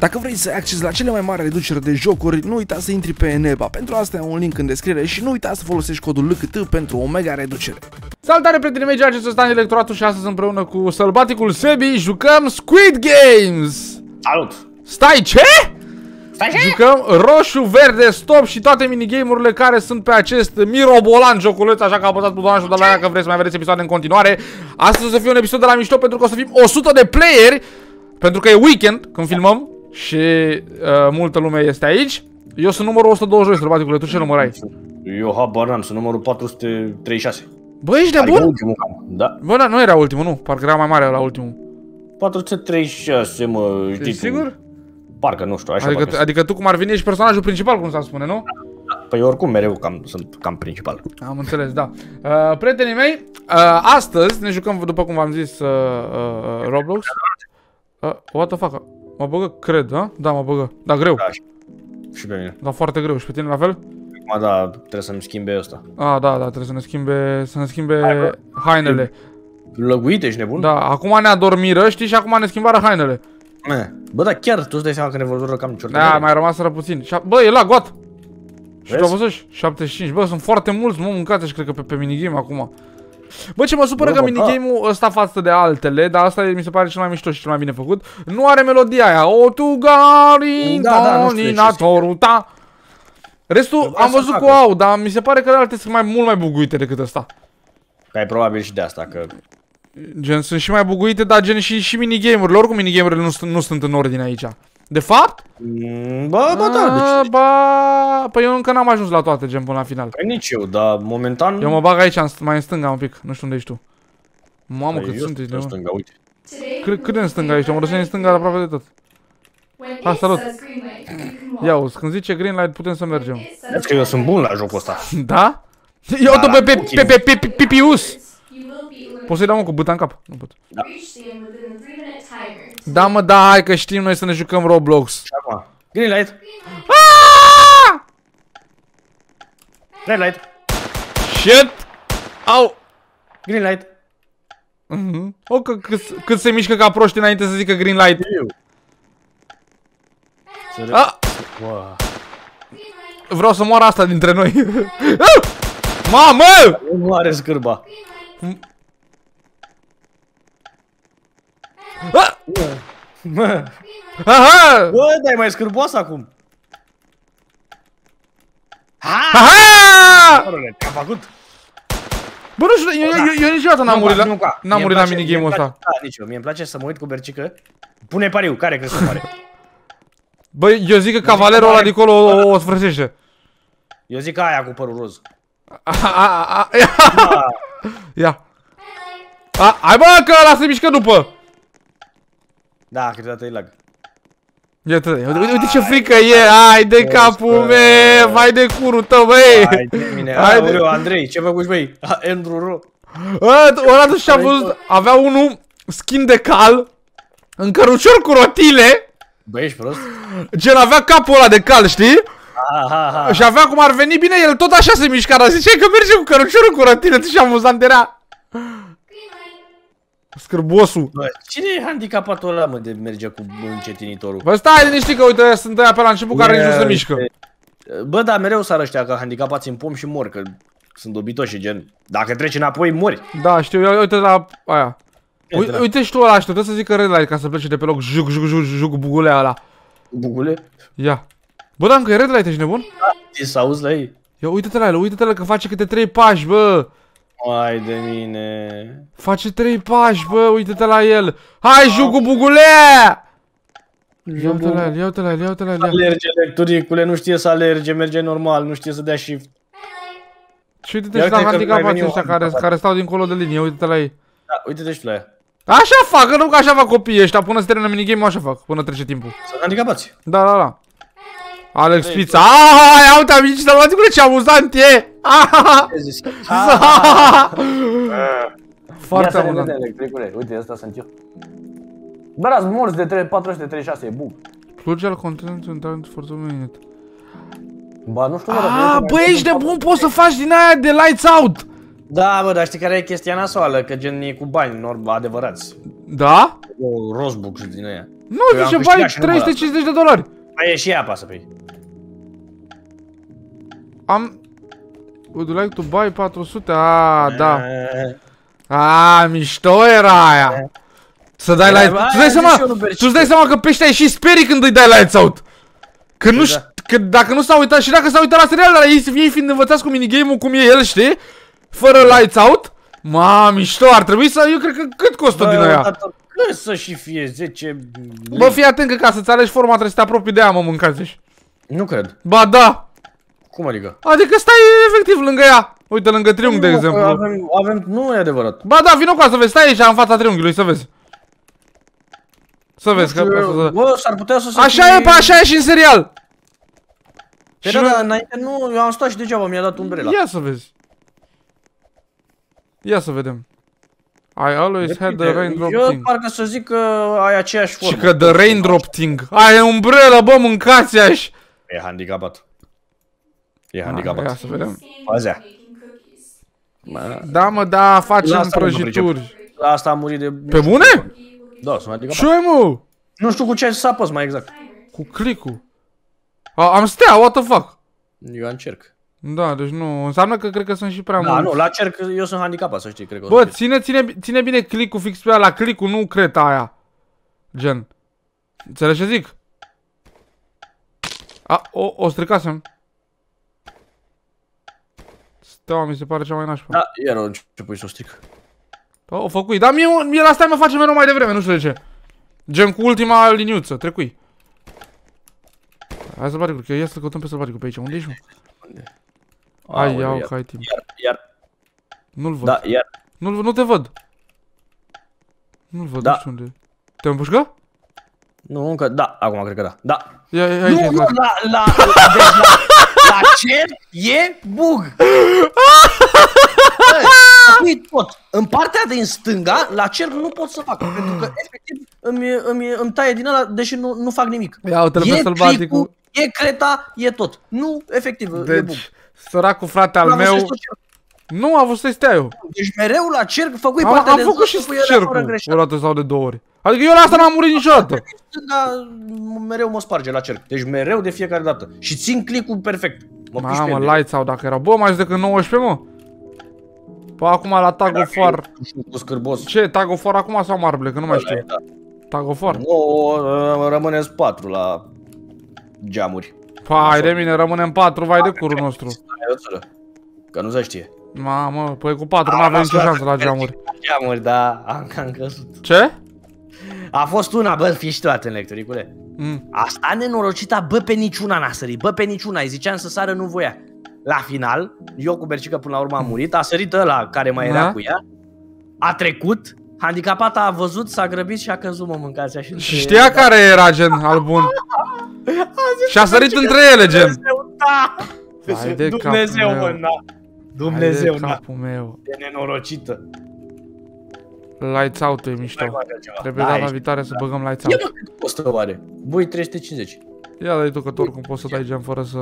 Dacă vrei să ai acces la cele mai mari reduceri de jocuri, nu uita să intri pe Neba. Pentru asta ai un link în descriere și nu uita să folosești codul LKT pentru o mega reducere. Salutare prietenii mei, acesta este Electoratul și astăzi împreună cu sălbaticul Sebi jucăm Squid Games! Salut! Stai, ce? Stai ce? Jucăm roșu, verde, stop și toate minigame-urile care sunt pe acest mirobolan joculeț, așa că apăsați butonul și dați like dacă vreți să mai vedeți episoade în continuare. Astăzi o să fie un episod de la mișto pentru că o să fim 100 de playeri, pentru că e weekend când filmăm și multă lume este aici. Eu sunt numărul 122, sălbaticule, tu ce număr ai? Eu habar n-am, sunt numărul 436. Bă, ești nebun? Adică ultimul cam, da. Bă, da, nu era ultimul, nu, parcă era mai mare la ultimul. 436, mă, știi Ești sigur? Parcă, nu știu, așa Adică tu cum ar veni ești personajul principal, cum s-ar spune, nu? Păi oricum mereu sunt cam principal. Am înțeles, da. Prietenii mei, astăzi ne jucăm, după cum v-am zis, Roblox. What the fuck? Mă băgă, cred, a? Da, mă băgă. Da, greu. Da, și pe mine. Da, foarte greu. Și pe tine la fel? Acum, da, trebuie să-mi schimbe ăsta. Da, trebuie să ne schimbe hainele. Lăguite, ești nebun? Da, acum ne adormiră, știi, și acum ne schimbară hainele. Bă, dar chiar, tu îți dai seama că ne vor dura cam ciortă. Da, mai rămaseră puțin. Bă, e la goat. Și tu văzut? 75. Bă, sunt foarte mulți, mă, mâncați și cred că pe minigame acum. Bă, ce mă supără că minigame-ul ăsta față de altele, dar asta mi se pare cel mai mișto și cel mai bine făcut, nu are melodia aia. O tu gari, ta. Restul am văzut cu au, dar mi se pare că alte sunt mult mai buguite decât ăsta. Că e probabil și de asta, că... Gen, sunt și mai buguite, dar gen și minigame-urile. Oricum minigame-urile nu sunt în ordine aici. De fapt? Bă, da, deci... Păi eu încă n-am ajuns la toate, gen, până la final. Păi nici eu, dar momentan... Eu mă bag aici, mai în stânga un pic, nu știu unde ești tu. Mamă, cât sunt aici, în stânga, uite. Cât de în stânga ești? Am răsut în stânga aproape de tot. Ha, salut! Ia uzi, când zice green light putem să mergem. Vezi că eu sunt bun la jocul ăsta. Da? Eu tot pe Pipius! Poți să-i dau mă cu bâta în cap? Nu pot. Da. Da, mă, da, hai că știm noi să ne jucăm Roblox. Și acum, green light. Red light. Shit! Au! Green light. O, cât se mișcă ca proști înainte să zică green light. Vreau să moară asta dintre noi. Mamă! Nu moare scârba. Aha! Bă, dai mai scârboasă acum. Aha! Ce-am făcut? Bă, nu știu, eu niciodată n-am murit la minigame-ul ăsta. Da, nici eu, mie îmi place să mă uit cu bercică. Pune pariu, care crezi că moare? Bă, eu zic că cavalerul ăla de acolo o sfârșește. Eu zic că aia cu părul roz. Ia. Hai bă, că ăla se mișcă după. Da, câteodată e lag. Uite ce frică e, hai de capul meu, vai de curul tău, băi. Hai de mine, aoleu, Andrei, ce făcuși, băi? Andrew Ro. Ăla tu și-a văzut, avea unul skin de cal, în cărucior cu rotile. Băi, ești prost? Gen avea capul ăla de cal, știi? Și avea cum ar veni bine, el tot așa se mișca, dar ziceai că merge cu căruciorul cu rotile, tu și amuzant era. Scârbosul. Bă, cine e handicapatul ăla, mă, de merge cu încetinitorul? Bă, stai liniștit că uite, sunt aia pe la început care nici nu se mișcă. Bă, dar mereu s-ar ăștia că handicapați în pom și mor, că sunt dobitoși, gen. Dacă treci înapoi, mori. Da, știu, uite la aia. Uite și tu ăla, știu, trebuie să zică red light ca să plece de pe loc, juc bugulea ăla. Bugule? Ia. Bă, dar încă e red light, ești nebun? Da, ți s-auzi la ei. Ia, uite-te la el, uite-te la el că face câte 3 pași, bă. Hai de mine. Face 3 pași, bă, uite-te la el. Hai, juc cu bugulea! Ia uite la el, ia uite la el, ia uite la el. Alerge, lecturicule, nu știe să alerge, merge normal, nu știe să dea shift. Și uite-te și la handicapații ăștia care stau dincolo de linie, uite-te la ei. Da, uite-te și la ea. Așa fac, nu că așa fac copiii ăștia, până se termină minigame-ul așa fac, până trece timpul. Sunt handicapați. Da. Alex Pizza, ia uite amici, sălbaticule, ce amuzant e! Foarte amuzant. Uite, ăsta sunt eu. Bă, ați morți de 436, e bug. Plugea content în talent for 2 minute. Ba, nu știu, bă, ești nebun, poți să faci din aia de lights out! Da, bă, dar știi care e chestia nasoală? Că gen e cu bani, adevărați. Da? O rosebook din aia. Nu, zice, bai 350 de dolari. Aia și ea apasă pe ei. Would you like to buy 400? Da. Mișto era aia. Să dai lights. Tu-ți dai seama că pe ăștia și sperii când îi dai lights out. Că nu știu, că dacă nu s-a uitat și dacă s-a uitat la serial, dar ei fiind învățați cu minigame-ul cum e el, știi? Fără lights out. Mișto, ar trebui să, eu cred că cât costă din aia? Cât să și fie 10... Bă, fii atent că ca să-ți alegi forma trebuie să te apropii de ea, mă, mâncați. Nu cred. Ba da. Cum adică? Adică stai efectiv lângă ea. Uite, lângă triunghi, de exemplu. Nu e adevărat. Ba da, vino cu asta, vezi, stai aici în fața triunghiului, să vezi. Să vezi că... Bă, s-ar putea să se... Așa e, așa e și în serial. Păi da, dar înainte nu, eu am stat și degeaba, mi-a dat umbrela. Ia să vezi. Ia să vedem. I always had the raindrop thing. Eu parcă să zic că ai aceeași formă. Și că the raindrop thing. Aia e umbrelă, bă, mâncați-aș. E handicapat. E handicapat. Ia să vedem. Azea. Da, mă, da, facem prăjituri. Asta a murit de... Pe bune? Da, sunt handicapat. Ce, mă? Nu știu cu ce să apăs mai exact. Cu click-ul. Am stea, what the fuck? Eu încerc. Da, deci nu, înseamnă că cred că sunt și prea mulți. Da, nu, la cerc eu sunt handicapat, să știi, cred că. Bă, ține bine click-ul fix pe ea, la click-ul, nu creta aia. Gen. Înțelegi ce zic? O stricasem. Steaua mi se pare cea mai nașpa. Da, iar o începui să o stric. O făcui, dar mie la asta mă face mereu mai devreme, nu știu de ce. Gen cu ultima liniuță, trecui. Hai sălbaticul, că ia să căutăm pe sălbaticul pe aici, unde ești, mă? Hai, iau, că ai timp. Iar. Nu-l văd. Da, iar. Nu te văd. Nu-l văd, nu știu unde. Te-am împușcat? Nu, încă, da, acum cred că da. Da. Ia, nu, la cer e bug. Ui, tot. În partea din stânga, la cer nu pot să fac. Pentru că, efectiv, îmi taie din ăla, deși nu fac nimic. Ia uite-l pe sălbaticul. E creta, e tot. Nu, efectiv, deci, e bug. Săracul frate al meu... Nu, a vrut să-i stea eu. Deci mereu la cerc făcui partea de... Am făcut și cercul o dată sau de două ori. Adică eu la asta n-am murit niciodată. Stânga mereu mă sparge la cerc. Deci mereu de fiecare dată. Și țin click-ul perfect. Mamă, lights out dacă era. Bă, mai decât 19, mă. Păi acum la Tag of War. Ce, Tag of War acum sau Marble? Că nu mai știu. Tag of War. Nu, rămâne 4 la geamuri. Pai de mine, rămânem 4, vai de curul nostru. Că nu se știe. Mamă, păi cu 4 n-avem nicio șansă la geamuri. Geamuri, da, am căzut. Ce? A fost una, bă, fii și toate în lectoricule. Asta nenorocită, bă, pe niciuna n-a sărit, bă, pe niciuna. Îi ziceam să sară, nu voia. La final, eu cu Bercică până la urmă am murit, a sărit ăla care mai era cu ea. A trecut, handicapata a văzut, s-a grăbit și a căzut, mă, mâncați așa. Și știa care era, gen, al bun. Și a sărit între ele, gen. Dumnezeu, mă, na. Dumnezeu, na. Capul meu. E nenorocită. Lights out e mișto. Trebuie data viitoare să băgăm lights out. Ia mă, cât costă oare? Băi, 350. Ia dai tu că tu oricum poți să dai gen fără să...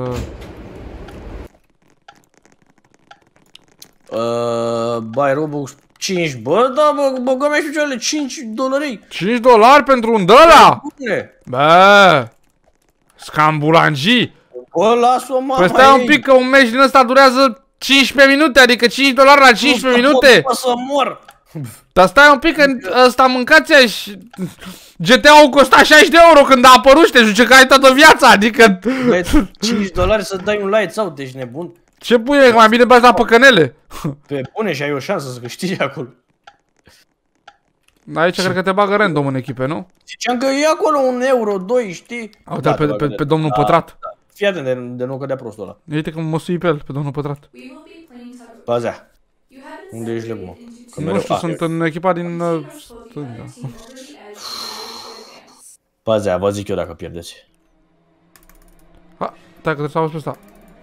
Buy Robux 5, bă, da, băgăm aici picioarele, 5 dolari. 5 dolari pentru un dăla? Bă, scambulangii. Bă, las-o, mama. Păi stai un pic că un meci din ăsta durează 15 minute, adică 5 dolari la 15 minute. Pot să mor. Dar stai un pic că ăsta mâncați-a și... GTA-ul costa 60 de euro când a apărut și te jucai toată viața, adică... 5 dolari să dai un light out, ești nebun. Ce pui, mai bine bagi la păcănele. Pe bune și ai o șansă să câștigi acolo. Aici cred că te bagă random în echipe, nu? Ziceam că e acolo un euro, 2, știi? Uite pe domnul Pătrat. Fii atent de nu cădea prostul ăla. Uite că mă sui pe el, pe domnul Pătrat. Pazea. Unde ești lebumă? Nu știu, sunt în echipa din stânga. Pazea, vă zic eu dacă pierdeți. Ha, stai că trebuie să auzi pe ăsta.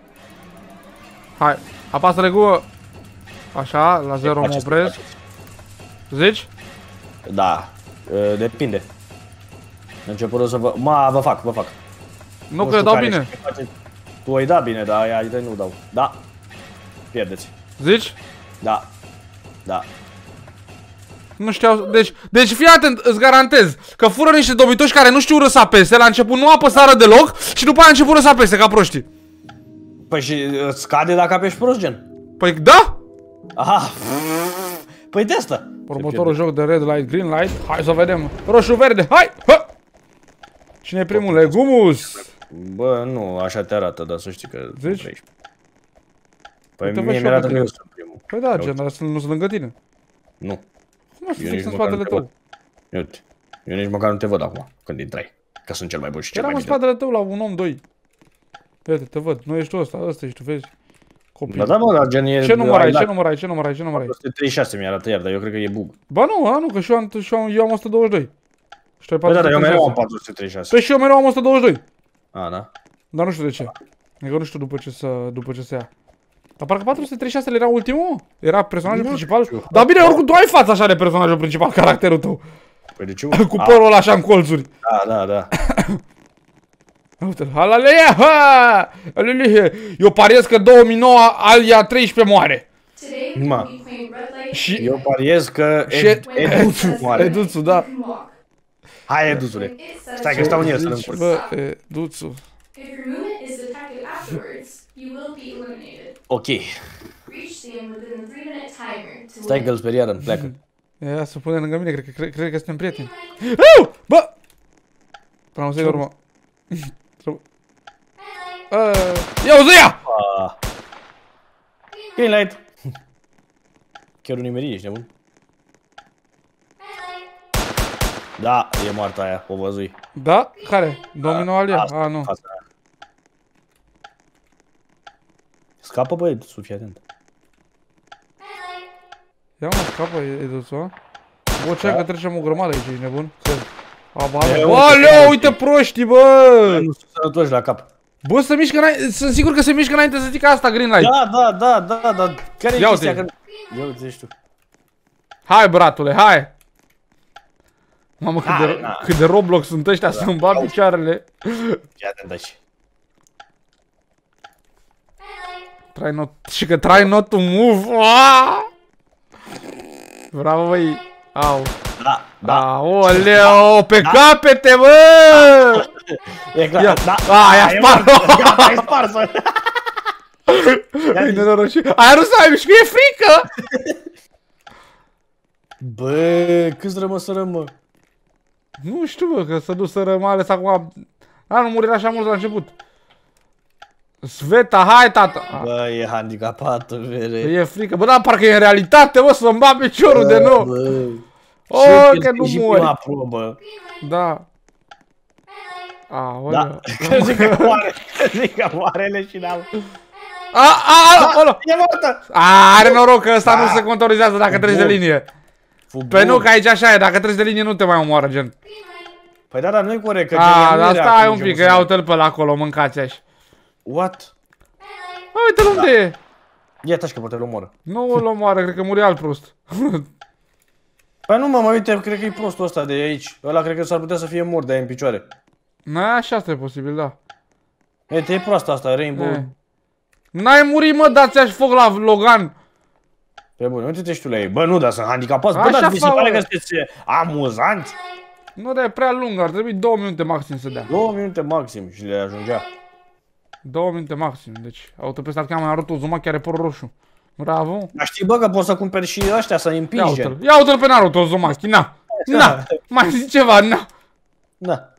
Hai, apasă reguă. Așa, la 0 mă opresc. Zici? Da, depinde. Început să vă... vă fac. Nu că eu dau bine. Tu ai dat bine, dar aia nu dau. Da. Pierdeți. Zici? Da. Da. Nu știau, deci fii atent, îți garantez că fură niște dobitoși care nu știu să apese, la început nu apăsară deloc și după aia început să apese ca proștii. Păi și îți scade dacă apeși prost, gen? Păi da? Aha. Păi de asta. Următorul joc de red light, green light, hai să vedem. Roșu, verde, hai! Ha! Cine e primul? Legumus! Bă, nu, așa te arată, dar să știi că... Zici? Păi mie mi-arată că eu sunt primul. Păi da, gen, dar nu sunt lângă tine. Nu. Cum să fix în spatele tău? Uite, eu nici măcar nu te văd acum, când intrai. Că sunt cel mai bun și cel mai bine. Eram în spatele tău la un om, doi. Uite, te văd, nu ești tu ăsta ești tu, vezi? Copii. Da, mă, dar gen e... Ce număr ai, ce număr ai, ce număr ai, ce număr ai? 136 mi-arată iar, dar eu cred că e bug. Ba nu, că eu am 122. Păi da, eu mereu am 436. Păi și eu mereu am 122. A, da? Dar nu știu de ce. Adică nu știu după ce se ia. Dar parcă 436 era ultimul? Era personajul principal? Dar bine, oricum tu ai fața așa de personajul principal, caracterul tău. Păi de ce? Cu părul ăla așa în colțuri. Da. Uite-l, halaleia, ha! Eu pariez că 2009 Alia 13 moare. Ma. Și eu pariez că Eduțu moare. Eduțu, da. Hai, Eduțule. Stai că stau în el să-l încurc. Bă, Eduțu. Ok. Stai că îl speriară, îmi pleacă. Ia să pune lângă mine, cred că suntem prieteni. Bă! Până să-i urmă. Ia uzi ea! Green light. Chiar o nimerie, ești nebun? Da, e moartă aia, o văzui. Da? Care? Domino Alia? A, nu. Scapă, băi, fii atent. Ia mă, scapă, Eduțu, bă, ce că trecem o grămadă aici, ești nebun? Aleu, uite proștii, bă! Nu sunt sănătoși la cap. Bă, sunt sigur că se mișcă înainte să zică asta, Green Light. Da. Care-i chestia? Ia uite, știu. Hai, bratule, hai! Mamă, cât de Roblox sunt ăștia să-mi bat picioarele. Fii atent aici. Și că try not to move. Bravo, băi. Au. Da. Aoleu, pe capete, bă! E clar, da. Aia spart-o! Gata, ai spart-o! E nenorocit. Aia nu s-a mișcat, e frică! Bă, câți rămăsără, mă? Nu știu, bă, că s-a dus să rămales acum. Nu murirea așa mult la început. Sveta, hai, tata! Bă, e handicapat, vere. E frică, bă, dar parcă e în realitate, bă, să-mi bat piciorul de nou. Că nu mori. Da. Da, că zic că moare, moare leșinal. Ăla! E moartă! Are noroc că ăsta nu se contorizează dacă treci de linie. Păi nu, că aici așa e, dacă treci de linie nu te mai omoară, gen. Păi da, dar nu-i corect, că dar stai un pic, că ia uite-l pe ăla acolo, mâncați așa. What? Uite-l unde e. Ia taci că poate-l omoră. Nu îl omoară, cred că muri alt prost. Păi nu, mă, uite, cred că e prostul ăsta de aici. Ăla cred că s-ar putea să fie mort de aia în picioare. Așa asta e posibil, da. Uite, e proasta asta, Rainbow. N-ai murit, mă, dați-aș foc la Logan. Pe bune, uite-te și tu la ei. Bă, nu, dar sunt handicapați. Bă, dar mi se pare că sunteți amuzanți. Nu, dar e prea lung, ar trebui 2 minute maxim să dea. 2 minute maxim și le ajungea. 2 minute maxim, deci autopestat cheamă Naruto Uzumaki, chiar are părul roșu. Bravo. Dar știi, bă, că poți să cumperi și ăștia, să-i împingi. Ia uite-l pe Naruto Uzumaki, na. Mai zici ceva, na. Da.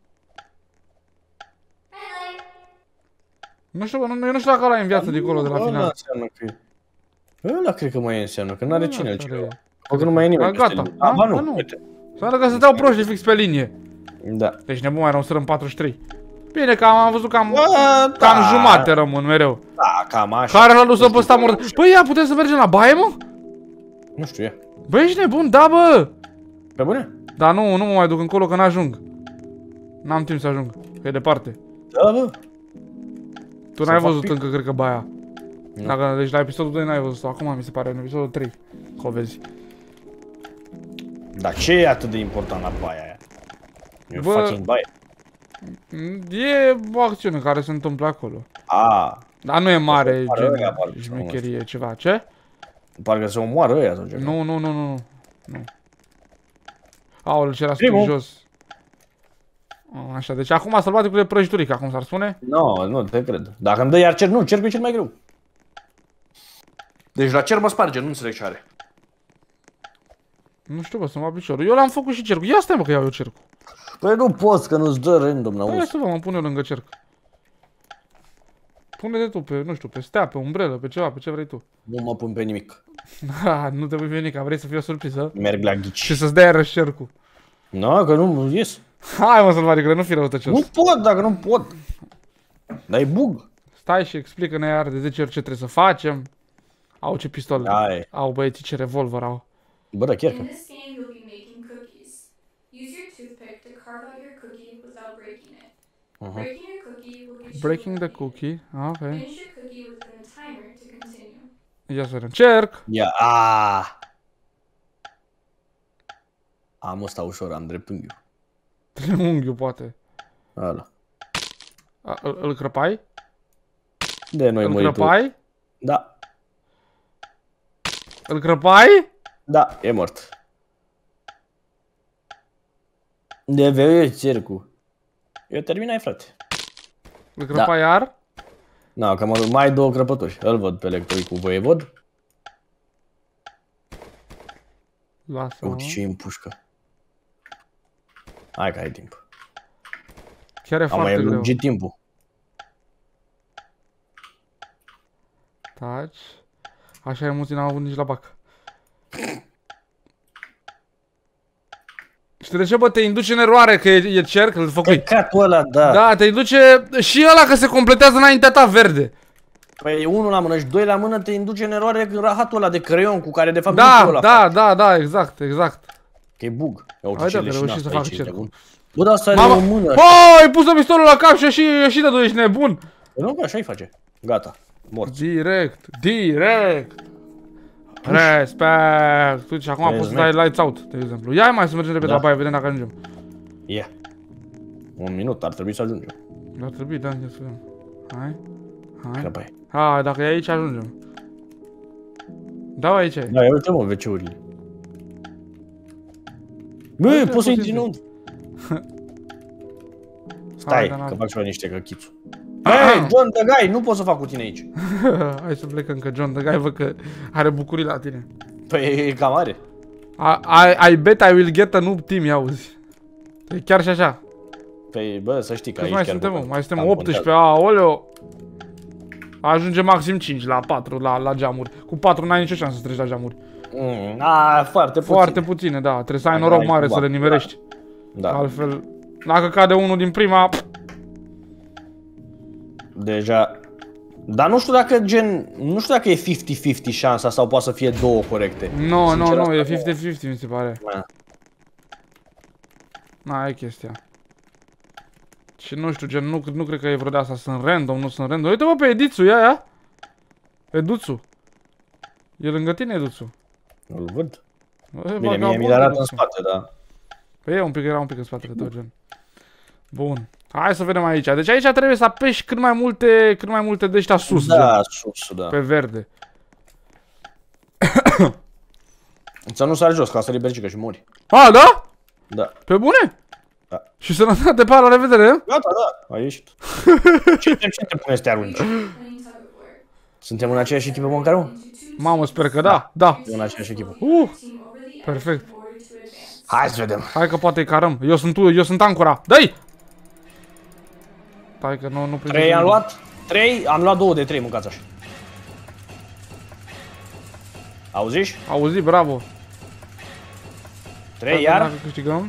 Nu știu, eu nu știu dacă ăla e în viață de acolo, de la final. Ăla înseamnă că e. Ăla cred că mai e înseamnă, că n-are cine altcineva. Că nu mai e nimeni. Gata. Ba nu, uite. Înseamnă că stăteau proști fix pe linie. Da. Deci nebun, mai rămâsără în 43. Bine, că am văzut cam jumate rămân mereu. Da, cam așa. Care l-a dus să păsta mort. Băi, ia, putem să mergem la baie, mă? Nu știu, ia. Băi, ești nebun, da, bă! Pe bune? Da, nu mă mai duc încolo, că n-ajung. N-am timp să ajung, că e departe. Da, bă. Tu n-ai văzut încă, cred că, baia. Deci la episodul 2 n-ai văzut-o, acum mi se pare, în episodul 3. Că o vezi. Dar ce e atât de important la baia aia? E fucking baie. E o acțiune care se întâmplă acolo. Dar nu e mare, gen, șmecherie, ceva, ce? Parcă se omoară ăia sau ceva. Nu. Aoleu, ce era scris jos. Așa, deci acum sălbaticul e prăjiturica, cum s-ar spune? Nu te cred. Dacă îmi dă iar cerc, nu, cercul e cel mai greu. Deci la cer mă sparge, nu înțeleg ce are. Nu știu, bă, să-mi va piciorul. Eu l-am făcut și cercul. Ia stai, bă, că iau eu cercul. Păi nu poți, că nu-ți dă random, n-auzi. Hai să vă, mă pun eu lângă cerc. Pune-te tu pe, nu știu, pe stea, pe umbrelă, pe ceva, pe ce vrei tu. Nu mă pun pe nimic. Ha, nu te pui pe nimic, vrei să fie o surpriză? Merg la ghici. Și să-ți dea iarăși cercul. Nu, că nu ies. Hai, mă, sălbaticule, nu fi răutăcios. Nu pot, dacă nu pot. Dar e bug. Stai și explică-ne iar de 10 ori ce trebuie să facem. Au ce pistole. Hai. Au băieții ce revolver au. Bă, da, chiar că. In this game, you'll be making cookies. Use your toothpick to carve out your cookie without breaking it. Breaking your cookie will get you Breaking a the cookie. cookie. Ok. Finish your cookie within a timer to continue. Ia să vedem. Cerc! Ia, am ăsta ușor, am dreptunghiul. Triunghiul, poate. Ala. Îl crăpai? De noi Îl mări tu. crăpai? Da, Îl crăpai? da, e mort. De vei cercul. Eu terminai, frate. Îl crăpai iar? Na, că mai ai două crăpături. Îl văd pe lectorii cu voievod. Lasă-mă. Uite ce în pușcă. Hai că ai timp. Chiar e Am mai foarte greu. lungit timpul. Taci. Așa emoții n-am avut nici la bac. Știi de ce, bă? Te induce în eroare că e cerc, îl făcui. Căcatul ăla, da. Da, te induce și ăla că se completează înaintea ta verde. Păi unul la mână și doi la mână te induce în eroare rahatul ăla de creion cu care de fapt nu ăla face. Da, exact. Că e bug. Hai da, că reușit să fac cercul. Bă, dar asta are o mână. Oh, ai pus-o pistolul la cap și ieși de tu, ești nebun. Nu, că așa-i face. Gata. Mort. Direct. Respect. Uite, și acum poți să dai lights out, de exemplu. Ia mai să mergem repede la baie, vedem dacă ajungem. Ia. Un minut, ar trebui să ajungem. Ar trebui, da, ia să vedem. Hai. Crăpai. Hai, dacă e aici, ajungem. Da, aici e. Da, ia uite, mă, WC-urile. Bă, poți să intri înăuntru. Stai, că fac și eu niște căchițu. Hei, John the Guy, nu pot să fac cu tine aici. Hai să plecăm, că John the Guy văd că are bucurii la tine. Păi e cam mare. I bet I will get a noob team, i-auzi. E chiar și așa. Păi, bă, să știi că aici mai chiar suntem, mă? Mai suntem 18, aoleo. Ajunge maxim 5 la 4 la geamuri. Cu 4 n-ai nicio șansă să treci la geamuri. Foarte puține. Foarte puține, da. Trebuie să ai noroc mare să le nimerești. Da. Altfel, dacă cade unul din prima... Deja... Dar nu știu dacă gen... Nu știu dacă e 50-50 șansa sau poate să fie două corecte. Nu, e 50-50 mi se pare. Na, e chestia. Și nu știu, gen, nu cred că e vreo de asta, sunt random, nu sunt random. Uite-mă pe Edițu, ia. Eduțu. E lângă tine, Eduțu. Îl văd. Bine, mie mi-l arată în spate, da. Păi era un pic în spatele tău, gen. Bun. Hai să vedem aici. Deci aici trebuie să apeși cât mai multe de ăștia sus. Da, gen, sus, da. Pe verde. Să nu sari jos, ca să libercică și mori. A, da? Da. Pe bune? Da. Și sănătate pe la revedere? Gata, da, a ieșit. Ce te pune să te arunci? Suntem în aceeași echipă, măcar? Mamă, sper că da. Da. În aceeași echipă. Perfect. Hai să vedem. Hai că poate-i carăm. Eu sunt ancora. Dă-i! Stai că nu prinde. 3 am luat. 3, am luat 2 de 3, mâncați așa. Auziși? Auzi, bravo. 3 iar. Dacă câștigăm.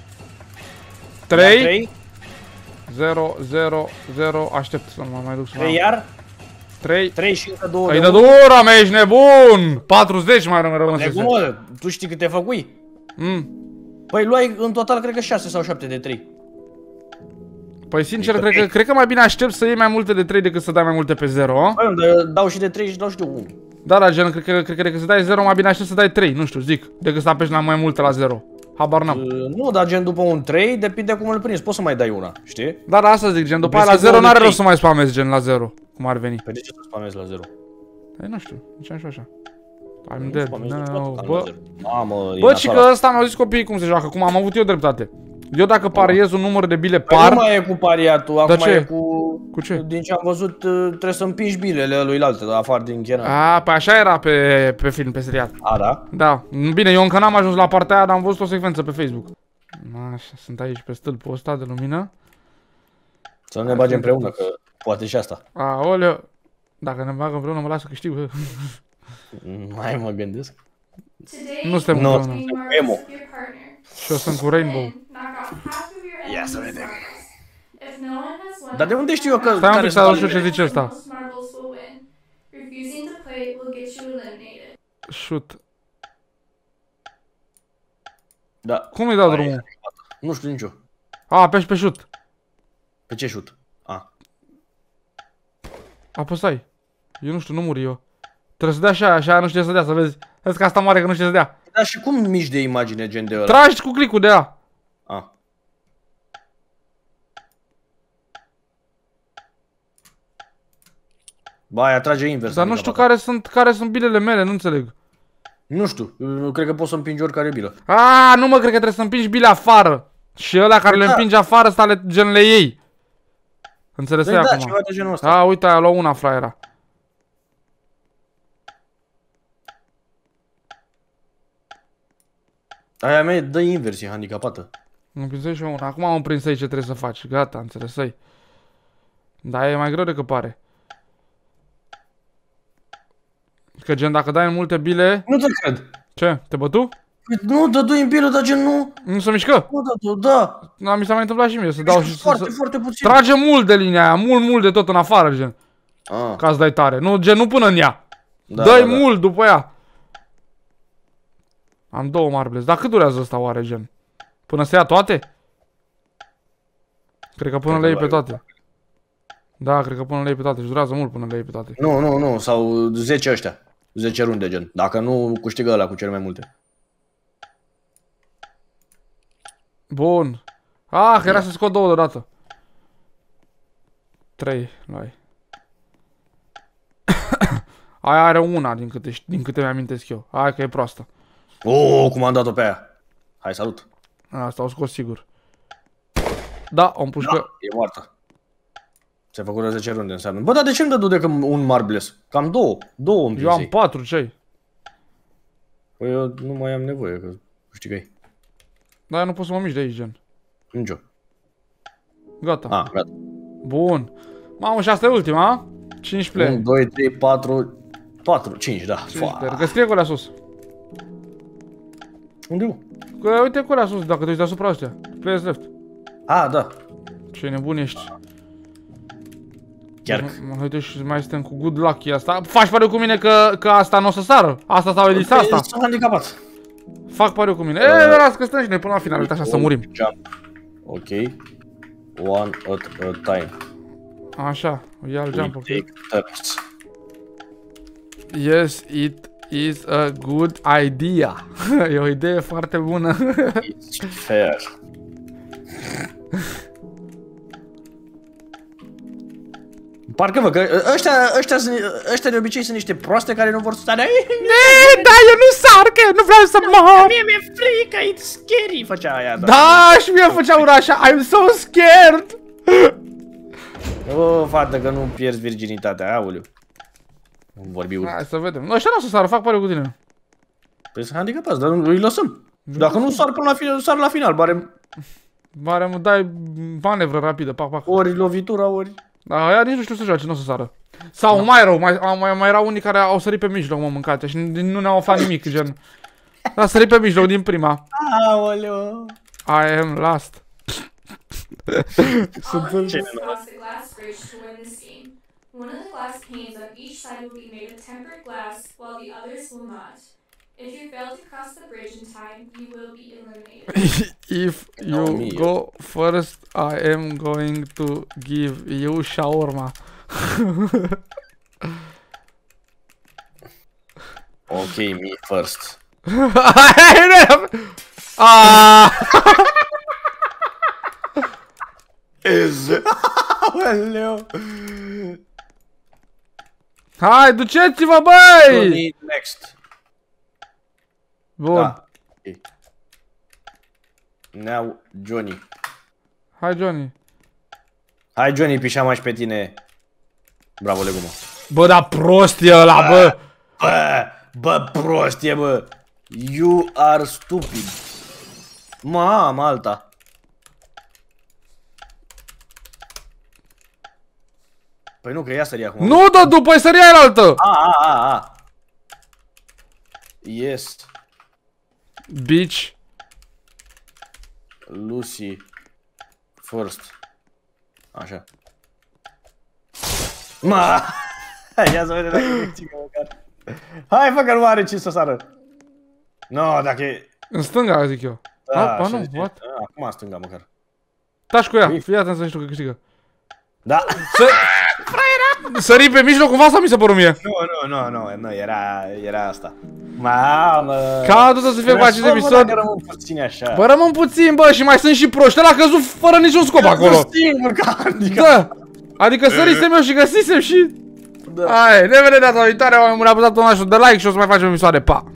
3 0 0 0. Aștept să nu mai duc să 3 iar. 3 și încă 2 de 1. Ai de dura mea, ești nebun! 40 mai rămân să zic. Mă, tu știi câte făcui? Păi luai în total cred că 6 sau 7 de 3. Păi sincer, cred că mai bine aștept să iei mai multe de 3 decât să dai mai multe pe 0. Păi, dau și de 3 și dau și de 1. Da, gen, cred că decât să dai 0, mai bine aștept să dai 3, nu știu, zic. Decât să apeși la mai multe la 0. Habar n-am. Nu, dar gen după un 3, depinde cum îl prinzi, poți să mai dai una, știi? Da, asta zic, gen, după aia la 0 n-are rost să mai spamezi, gen, la 0, cum ar veni. Păi de ce să spamezi la 0? Păi nu știu, nici așa. I'm dead. No, bă. Mamă, Bă, și că ăsta mi-au zis copiii cum se joacă, cum am avut eu dreptate. Eu dacă pariez un număr de bile par... Nu mai e cu pariatul, acum e cu... Cu ce? Din ce am văzut, trebuie să împingi bilele luilalte, afară din chenar. A, păi așa era pe film, pe serial. A, da? Da. Bine, eu încă n-am ajuns la partea aia, dar am văzut o secvență pe Facebook. Așa, sunt aici pe stâlpul ăsta de lumină. Să nu ne bagem împreună, că poate și asta. Aoleu. Dacă ne bagă împreună, mă lasă că știu. Mai mă gândesc. Nu suntem Nu, împreună. emo. Și eu sunt cu Rainbow. Ia să vedem. Dar de unde știu eu că... Stai un pic să aduc ce zice ăsta. Shoot. Da. Cum îi dau drumul? Nu știu nicio. A, apeși pe shoot. Pe ce shoot? A. Apăsai. Eu nu știu, nu muri eu. Trebuie să dea așa, așa nu știe să dea, să vezi. Vezi că asta mare că nu știe să dea. Da, și cum mici de imagine gen de ăla? Tragi cu clicul de A. A. Ba, aia trage invers. Dar nu știu care sunt bilele mele, nu înțeleg. Nu știu, eu cred că poți să împingi oricare bilă. A, nu mă, cred că trebuie să împingi bile afară. Și ăla care le împinge afară stale genele ei. Înțelesei acum? Da, ceva de genul ăsta. A, uite, a luat una, fraiera. Aia mea dă invers, e handicapată. Îmi prins și eu una. Acum am prins aici ce trebuie să faci. Gata, înțelesei. Dar e mai greu decât pare. Că gen, dacă dai în multe bile... Nu te cred. Ce? Te bătu? Nu, dădui în bilă, dar gen nu... Nu se mișcă? Nu dădu, da. Da, mi s-a mai întâmplat și mie să dau și foarte, să... foarte puțin. Trage mult de linia aia, mult de tot în afară, gen. Ca să dai tare. Nu, gen, nu până în ea. Da, Dă-i da, da. mult după ea. Am două marbles. Dar cât durează ăsta oare, gen? Până să ia toate? Cred că până le iei pe toate. Da, cred că până le iei pe toate. Și durează mult până le iei pe toate. Nu, sau 10 ăștia. 10 runde, gen. Dacă nu, câștigă ăla cu cele mai multe. Bun. Ah, era să scot două deodată. 3, luai. Aia are una, din câte mi-amintesc eu. Hai că e proastă. Cum am dat-o pe aia. Hai, salut. Asta o scos sigur. Da, o împușcă. Da, e moartă. Se făcură 10 runde înseamnă. Bă, dar de ce îmi dădu decât un marbles? Cam două îmi Eu am 4, ce-ai? Păi eu nu mai am nevoie, că câștigăi. Da, eu nu pot să mă mișc de aici, gen. Nicio. Gata. Gata. Bun. Mamă, și asta e ultima, a? 5 play. 1, 2, 3, 4, 5, da. 5 play. Că scrie cu alea sus. Unde eu? Că uite cu alea sus, dacă te uiți deasupra astea. Players left. Da. Ce nebun ești. Chiar. Uite și mai suntem cu good luck asta. Faci pariu cu mine că asta nu o să sară. Asta sau Elisa asta. Sunt handicapat. Fac pariu cu mine. Las că stăm și noi până la final, uite așa să murim. Jump. Ok. One at a time. Așa, ia-l jump, ok. Take turns. Yes, it is a good idea. E o idee foarte bună. It's fair. Parcă vă, că ăștia de obicei sunt niște proaste care nu vor să stea. Da, eu nu sar, că nu vreau să mor. Mie mi-e frică, it's scary, făcea aia. Da, și mie făcea una așa, I'm so scared. Fată, că nu pierzi virginitatea, aoleu. Vorbi urât. Hai să vedem. Ăștia nu o să sară, fac pariu cu tine. Păi sunt handicapați, dar îi lăsăm. Dacă nu sar până la final, sar la final, Bare mă dai manevră rapidă, pac. ori lovitura, ori... Da, aia nici nu știu să joace, nu o să sară. Sau mai rău, mai erau unii care au sărit pe mijloc, mă, mâncate și nu ne-au aflat nimic, gen. A sărit pe mijloc din prima. Aoleu. I am last. All of you must cross the glass bridge to win this game. One of the glass panes on each side will be made of tempered glass, while the others will not. If you fail to cross the bridge in time, you will be eliminated. If you go first, I am going to give you shawarma. Ok, me first. Aoleu. Hai, duceți-vă, băi! Next. Bun. Da. Okay. Now, Johnny. Hai, Johnny. Hai, Johnny, pișama și pe tine. Bravo, legumă. Bă, da prost e ăla, bă. Bă, prostie, bă. You are stupid. Mamă, alta. Păi nu, că ea săria acum. Nu, da, după-i săria el altă. A. Yes. Bitch. Lucy. First. Așa. Ma! Ia să vedem dacă e cică măcar. Hai, fă că nu are ce să sară. No, dacă e... În stânga, zic eu. Da, Ba nu, what? Acum în stânga măcar. Taci cu ea, fii atent să știu că câștigă. Da. Sări pe mijloc cumva sau mi se pără mie? Nu, era asta. Mamă! Ca du-te să fie cu acest episod. Rămân puțini așa. Bă, rămân puțin, bă, și mai sunt și proști. Ăla a căzut fără niciun scop acolo. Singur ca handicap. Da. Adică sărisem eu și găsisem și... Da. Hai, ne vedem data viitoare, oameni buni, apăsați pe like și o să mai facem episoade, pa!